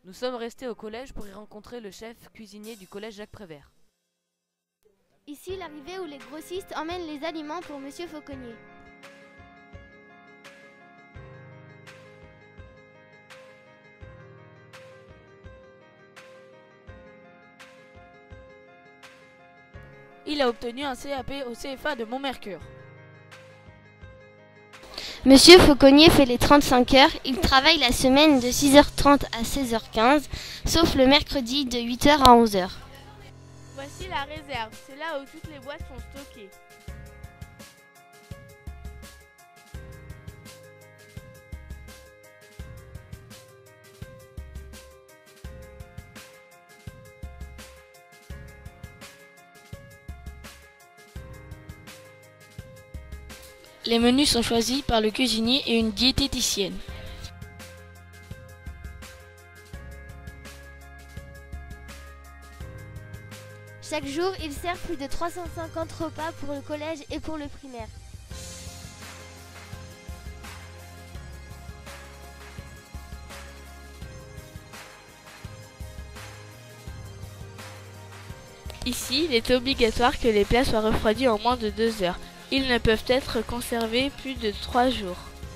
Nous sommes restés au collège pour y rencontrer le chef cuisinier du collège Jacques Prévert. Ici l'arrivée où les grossistes emmènent les aliments pour Monsieur Fauconnier. Il a obtenu un CAP au CFA de Montmercure. Monsieur Fauconnier fait les 35 heures, il travaille la semaine de 6h30 à 16h15, sauf le mercredi de 8h à 11h. Voici la réserve, c'est là où toutes les boîtes sont stockées. Les menus sont choisis par le cuisinier et une diététicienne. Chaque jour, il sert plus de 350 repas pour le collège et pour le primaire. Ici, il est obligatoire que les plats soient refroidis en moins de 2 heures. Ils ne peuvent être conservés plus de 3 jours.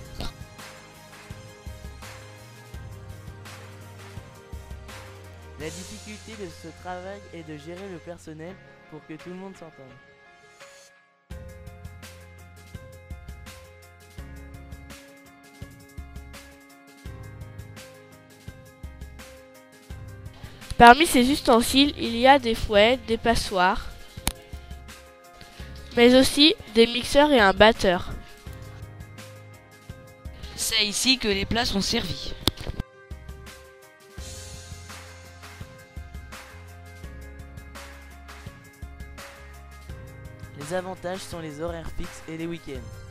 La difficulté de ce travail est de gérer le personnel pour que tout le monde s'entende. Parmi ces ustensiles, il y a des fouets, des passoires, mais aussi des mixeurs et un batteur. C'est ici que les plats sont servis. Les avantages sont les horaires fixes et les week-ends.